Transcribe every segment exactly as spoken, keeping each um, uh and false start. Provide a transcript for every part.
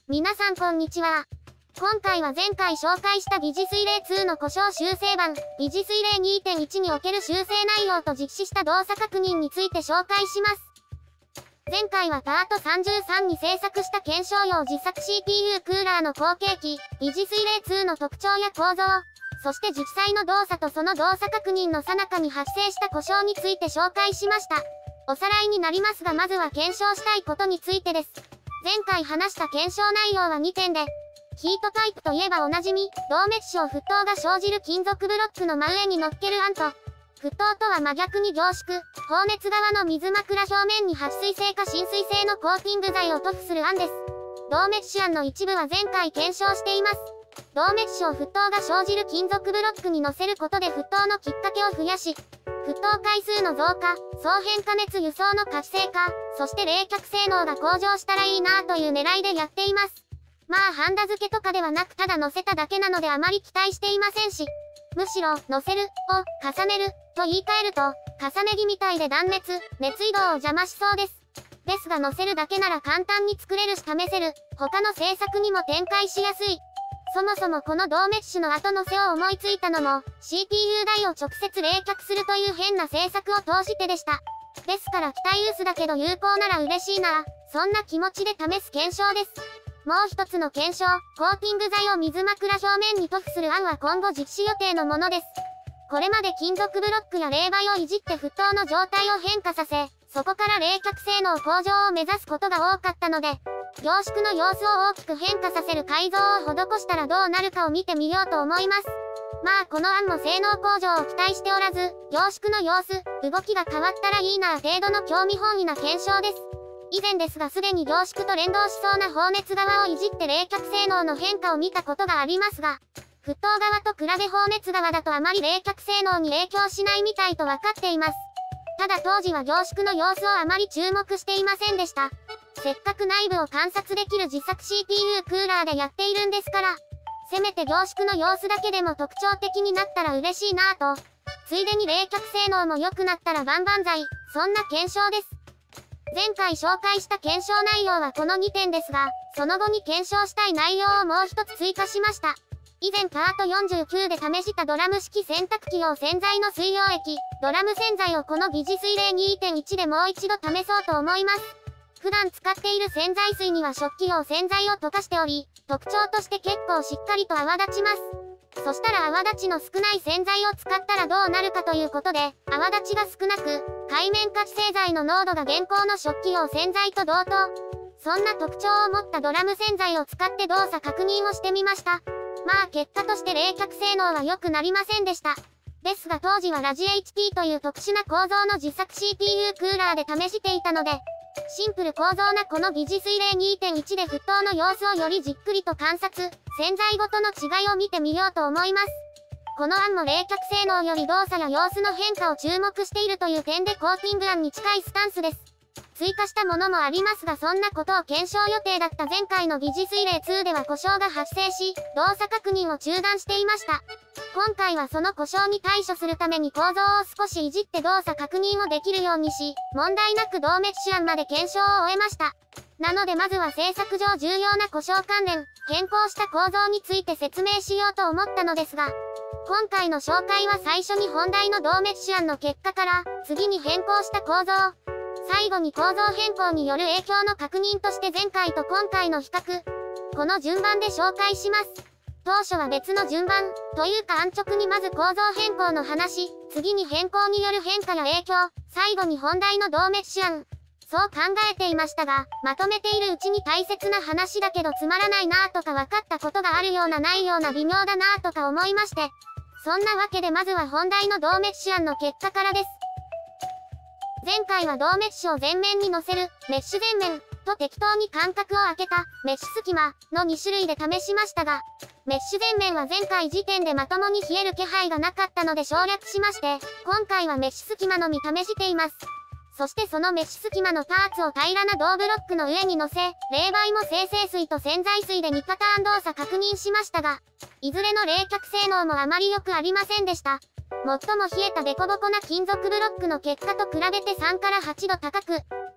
皆さんこんにちは。今回は前回紹介した疑似水冷ツーの故障修正版、疑似水冷 にてんいち における修正内容と実施した動作確認について紹介します。前回はパートさんじゅうさんに制作した検証用自作 シーピーユー クーラーの後継機、疑似水冷ツーの特徴や構造、そして実際の動作とその動作確認の最中に発生した故障について紹介しました。おさらいになりますがまずは検証したいことについてです。前回話した検証内容はにてんで、ヒートパイプといえばおなじみ、銅メッシュを沸騰が生じる金属ブロックの真上に乗っける案と、沸騰とは真逆に凝縮、放熱側の水枕表面に撥水性か浸水性のコーティング剤を塗布する案です。銅メッシュ案の一部は前回検証しています。銅メッシュを沸騰が生じる金属ブロックに乗せることで沸騰のきっかけを増やし、沸騰回数の増加、総変加熱輸送の活性化、そして冷却性能が向上したらいいなぁという狙いでやっています。まあハンダ付けとかではなくただ乗せただけなのであまり期待していませんし、むしろ、乗せる、を、重ねる、と言い換えると、重ね着みたいで断熱、熱移動を邪魔しそうです。ですが乗せるだけなら簡単に作れるし試せる、他の製作にも展開しやすい。そもそもこの銅メッシュの後乗せを思いついたのも、シーピーユー 台を直接冷却するという変な製作を通してでした。ですから期待薄だけど有効なら嬉しいな、そんな気持ちで試す検証です。もう一つの検証、コーティング剤を水枕表面に塗布する案は今後実施予定のものです。これまで金属ブロックや冷媒をいじって沸騰の状態を変化させ、そこから冷却性能向上を目指すことが多かったので、凝縮の様子を大きく変化させる改造を施したらどうなるかを見てみようと思います。まあこの案も性能向上を期待しておらず、凝縮の様子、動きが変わったらいいな程度の興味本位な検証です。以前ですがすでに凝縮と連動しそうな放熱側をいじって冷却性能の変化を見たことがありますが、沸騰側と比べ放熱側だとあまり冷却性能に影響しないみたいと分かっています。ただ当時は凝縮の様子をあまり注目していませんでした。せっかく内部を観察できる自作 シーピーユー クーラーでやっているんですから、せめて凝縮の様子だけでも特徴的になったら嬉しいなぁと、ついでに冷却性能も良くなったら万々歳、そんな検証です。前回紹介した検証内容はこのにてんですが、その後に検証したい内容をもう一つ追加しました。以前パートよんじゅうきゅうで試したドラム式洗濯機用洗剤の水溶液、ドラム洗剤をこの疑似水冷 にてんいち でもう一度試そうと思います。普段使っている洗剤水には食器用洗剤を溶かしており、特徴として結構しっかりと泡立ちます。そしたら泡立ちの少ない洗剤を使ったらどうなるかということで、泡立ちが少なく、界面活性剤の濃度が現行の食器用洗剤と同等。そんな特徴を持ったドラム洗剤を使って動作確認をしてみました。まあ結果として冷却性能は良くなりませんでした。ですが当時はラジ エイチピー という特殊な構造の自作 シーピーユー クーラーで試していたので、シンプル構造なこの疑似水冷 にてんいち で沸騰の様子をよりじっくりと観察、洗剤ごとの違いを見てみようと思います。この案も冷却性能より動作や様子の変化を注目しているという点でコーティング案に近いスタンスです。追加したものもありますがそんなことを検証予定だった前回の疑似水冷ツーでは故障が発生し、動作確認を中断していました。今回はその故障に対処するために構造を少しいじって動作確認をできるようにし、問題なく銅メッシュ案まで検証を終えました。なのでまずは製作上重要な故障関連、変更した構造について説明しようと思ったのですが、今回の紹介は最初に本題の銅メッシュ案の結果から、次に変更した構造、最後に構造変更による影響の確認として前回と今回の比較、この順番で紹介します。当初は別の順番、というか安直にまず構造変更の話、次に変更による変化や影響、最後に本題の銅メッシュ案。そう考えていましたが、まとめているうちに大切な話だけどつまらないなぁとか分かったことがあるようなないような微妙だなぁとか思いまして。そんなわけでまずは本題の銅メッシュ案の結果からです。前回は銅メッシュを前面に乗せる、メッシュ前面、と適当に間隔を空けた、メッシュ隙間、のに種類で試しましたが、メッシュ前面は前回時点でまともに冷える気配がなかったので省略しまして、今回はメッシュ隙間のみ試しています。そしてそのメッシュ隙間のパーツを平らな銅ブロックの上に乗せ、冷媒も精製水と洗剤水でにパターン動作確認しましたが、いずれの冷却性能もあまり良くありませんでした。最も冷えたデコボコな金属ブロックの結果と比べてさんからはちど高く、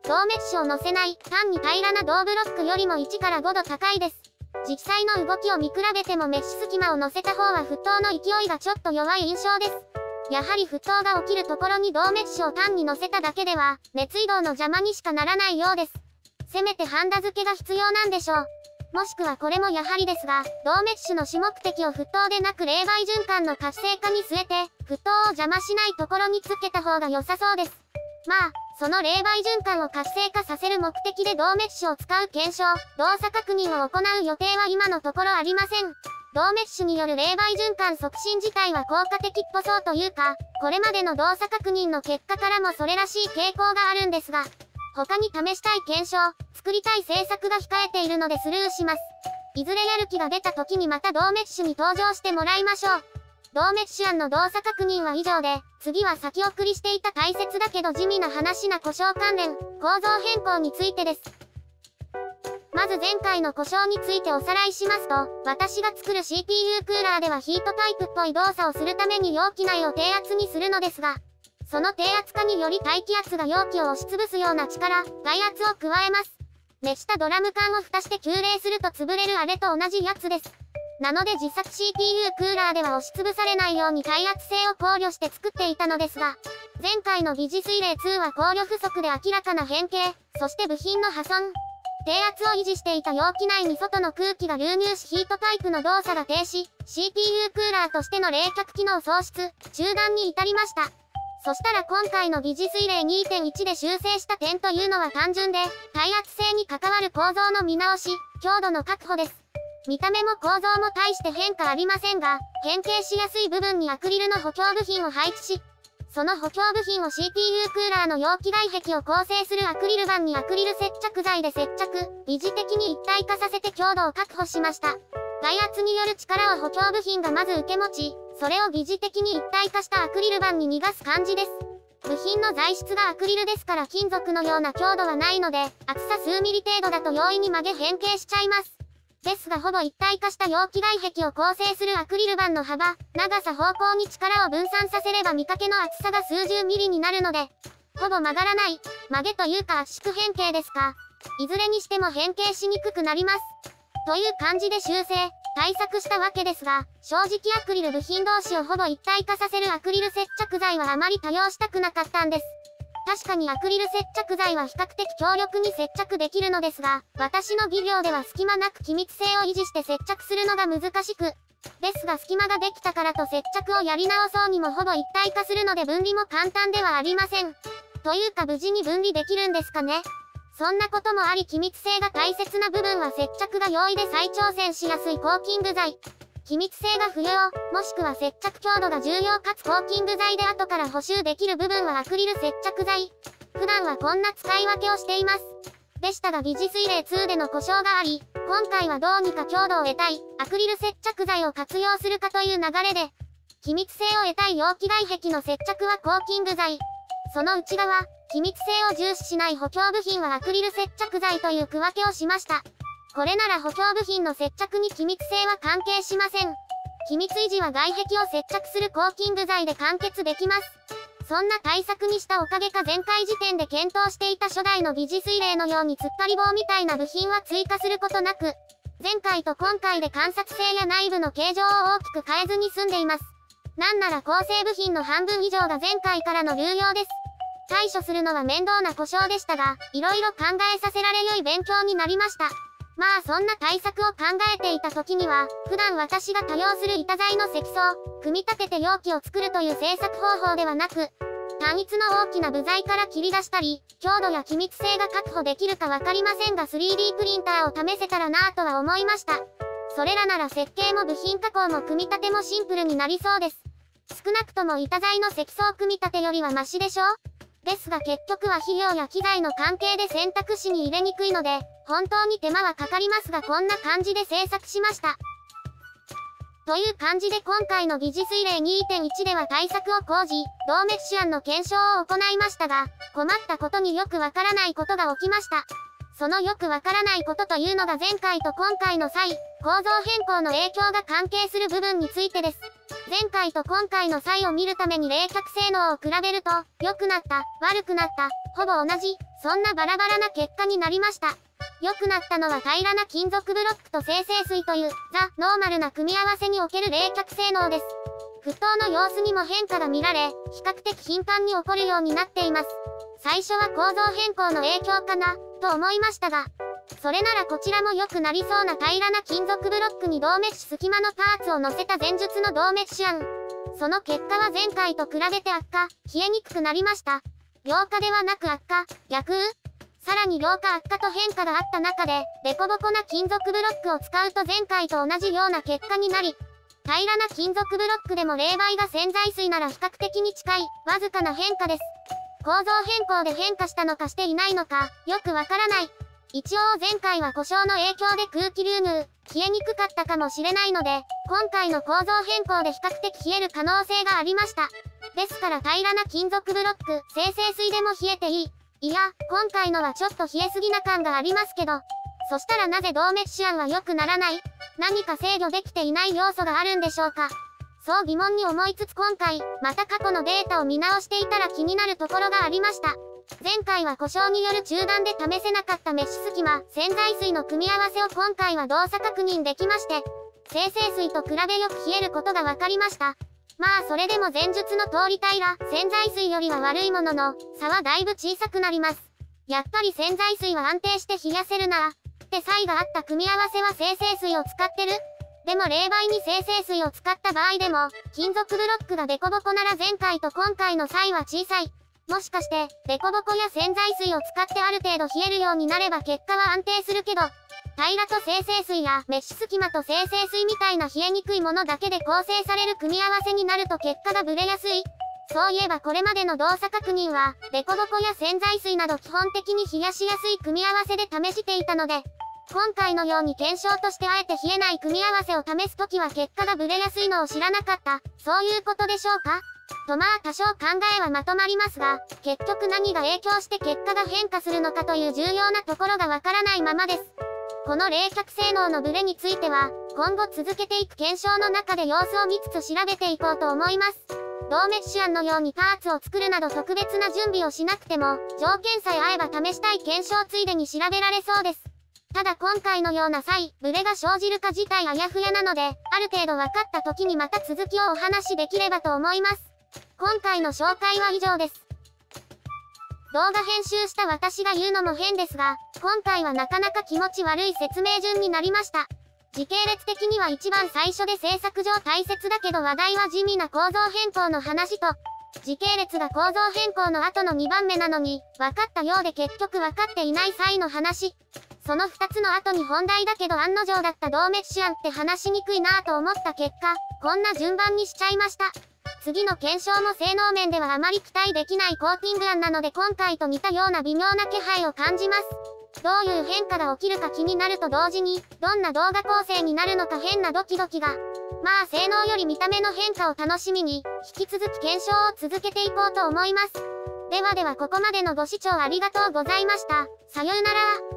銅メッシュを乗せない、単に平らな銅ブロックよりもいちからごど高いです。実際の動きを見比べてもメッシュ隙間を乗せた方は沸騰の勢いがちょっと弱い印象です。やはり沸騰が起きるところに銅メッシュを単に乗せただけでは、熱移動の邪魔にしかならないようです。せめてハンダ付けが必要なんでしょう。もしくはこれもやはりですが、銅メッシュの主目的を沸騰でなく冷媒循環の活性化に据えて、沸騰を邪魔しないところにつけた方が良さそうです。まあ、その冷媒循環を活性化させる目的で銅メッシュを使う検証、動作確認を行う予定は今のところありません。銅メッシュによる冷媒循環促進自体は効果的っぽそうというか、これまでの動作確認の結果からもそれらしい傾向があるんですが、他に試したい検証、作りたい政策が控えているのでスルーします。いずれやる気が出た時にまた銅メッシュに登場してもらいましょう。銅メッシュ案の動作確認は以上で、次は先送りしていた大切だけど地味な話な故障関連、構造変更についてです。まず前回の故障についておさらいしますと、私が作る シーピーユー クーラーではヒートタイプっぽい動作をするために容器内を低圧にするのですが、その低圧化により大気圧が容器を押しつぶすような力、外圧を加えます。熱したドラム缶を蓋して急冷すると潰れるあれと同じやつです。なので自作 シーピーユー クーラーでは押しつぶされないように耐圧性を考慮して作っていたのですが、前回の疑似水冷ツーは考慮不足で明らかな変形、そして部品の破損。低圧を維持していた容器内に外の空気が流入しヒートタイプの動作が停止、シーピーユー クーラーとしての冷却機能喪失、中断に至りました。そしたら今回の疑似水冷 にてんいち で修正した点というのは単純で、耐圧性に関わる構造の見直し、強度の確保です。見た目も構造も大して変化ありませんが、変形しやすい部分にアクリルの補強部品を配置し、その補強部品を シーピーユー クーラーの容器外壁を構成するアクリル板にアクリル接着剤で接着、疑似的に一体化させて強度を確保しました。外圧による力を補強部品がまず受け持ち、それを疑似的に一体化したアクリル板に逃がす感じです。部品の材質がアクリルですから金属のような強度はないので、厚さ数ミリ程度だと容易に曲げ変形しちゃいます。ですがほぼ一体化した容器外壁を構成するアクリル板の幅、長さ方向に力を分散させれば見かけの厚さが数十ミリになるので、ほぼ曲がらない、曲げというか圧縮変形ですか。いずれにしても変形しにくくなります。という感じで修正、対策したわけですが、正直アクリル部品同士をほぼ一体化させるアクリル接着剤はあまり多用したくなかったんです。確かにアクリル接着剤は比較的強力に接着できるのですが、私の技量では隙間なく気密性を維持して接着するのが難しく、ですが隙間ができたからと接着をやり直そうにもほぼ一体化するので分離も簡単ではありません。というか無事に分離できるんですかね。そんなこともあり気密性が大切な部分は接着が容易で再挑戦しやすいコーキング剤。気密性が不要、もしくは接着強度が重要かつコーキング剤で後から補修できる部分はアクリル接着剤。普段はこんな使い分けをしています。でしたが疑似水冷ツーでの故障があり、今回はどうにか強度を得たい、アクリル接着剤を活用するかという流れで、気密性を得たい容器外壁の接着はコーキング剤。その内側、気密性を重視しない補強部品はアクリル接着剤という区分けをしました。これなら補強部品の接着に気密性は関係しません。気密維持は外壁を接着するコーキング剤で完結できます。そんな対策にしたおかげか前回時点で検討していた初代の疑似水冷のように突っ張り棒みたいな部品は追加することなく、前回と今回で観察性や内部の形状を大きく変えずに済んでいます。なんなら構成部品の半分以上が前回からの流用です。対処するのは面倒な故障でしたが、いろいろ考えさせられ良い勉強になりました。まあそんな対策を考えていた時には、普段私が多用する板材の積層、組み立てて容器を作るという製作方法ではなく、単一の大きな部材から切り出したり、強度や気密性が確保できるかわかりませんが スリーディー プリンターを試せたらなぁとは思いました。それらなら設計も部品加工も組み立てもシンプルになりそうです。少なくとも板材の積層組み立てよりはマシでしょ？ですが結局は費用や機材の関係で選択肢に入れにくいので、本当に手間はかかりますがこんな感じで制作しました。という感じで今回の疑似水冷 にてんいち では対策を講じ、銅メッシュ案の検証を行いましたが、困ったことによくわからないことが起きました。そのよくわからないことというのが前回と今回の際、構造変更の影響が関係する部分についてです。前回と今回の際を見るために冷却性能を比べると、良くなった、悪くなった、 ほぼ同じ、そんなバラバラな結果になりました。良くなったのは平らな金属ブロックと精製水という、ザ・ノーマルな組み合わせにおける冷却性能です。沸騰の様子にも変化が見られ、比較的頻繁に起こるようになっています。最初は構造変更の影響かな、と思いましたが、それならこちらも良くなりそうな平らな金属ブロックに銅メッシュ隙間のパーツを乗せた前述の銅メッシュ案。その結果は前回と比べて悪化、冷えにくくなりました。良化ではなく悪化、逆さらに良化悪化と変化があった中で、デコボコな金属ブロックを使うと前回と同じような結果になり、平らな金属ブロックでも冷媒が洗剤水なら比較的に近い、わずかな変化です。構造変更で変化したのかしていないのか、よくわからない。一応前回は故障の影響で空気流入、冷えにくかったかもしれないので、今回の構造変更で比較的冷える可能性がありました。ですから平らな金属ブロック、精製水でも冷えていい。いや、今回のはちょっと冷えすぎな感がありますけど。そしたらなぜ銅メッシュ案は良くならない？何か制御できていない要素があるんでしょうか？そう疑問に思いつつ今回、また過去のデータを見直していたら気になるところがありました。前回は故障による中断で試せなかったメッシュ隙間、洗剤水の組み合わせを今回は動作確認できまして、精製水と比べよく冷えることが分かりました。まあそれでも前述の通り平ら、洗剤水よりは悪いものの、差はだいぶ小さくなります。やっぱり洗剤水は安定して冷やせるなぁ。って差異があった組み合わせは精製水を使ってる？でも冷媒に精製水を使った場合でも、金属ブロックがデコボコなら前回と今回の差異は小さい。もしかして、デコボコや洗剤水を使ってある程度冷えるようになれば結果は安定するけど、平らと精製水やメッシュ隙間と精製水みたいな冷えにくいものだけで構成される組み合わせになると結果がブレやすい。そういえばこれまでの動作確認は、デコボコや洗剤水など基本的に冷やしやすい組み合わせで試していたので、今回のように検証としてあえて冷えない組み合わせを試すときは結果がブレやすいのを知らなかった、そういうことでしょうか？とまあ多少考えはまとまりますが、結局何が影響して結果が変化するのかという重要なところがわからないままです。この冷却性能のブレについては、今後続けていく検証の中で様子を見つつ調べていこうと思います。銅メッシュ案のようにパーツを作るなど特別な準備をしなくても、条件さえ合えば試したい検証ついでに調べられそうです。ただ今回のような差異、ブレが生じるか自体あやふやなので、ある程度分かった時にまた続きをお話しできればと思います。今回の紹介は以上です。動画編集した私が言うのも変ですが、今回はなかなか気持ち悪い説明順になりました。時系列的には一番最初で制作上大切だけど話題は地味な構造変更の話と、時系列が構造変更の後のにばんめなのに、分かったようで結局分かっていない際の話。そのふたつの後に本題だけど案の定だった銅メッシュ案って話しにくいなぁと思った結果、こんな順番にしちゃいました。次の検証も性能面ではあまり期待できないコーティング案なので今回と似たような微妙な気配を感じます。どういう変化が起きるか気になると同時に、どんな動画構成になるのか変なドキドキが。まあ性能より見た目の変化を楽しみに、引き続き検証を続けていこうと思います。ではではここまでのご視聴ありがとうございました。さようなら。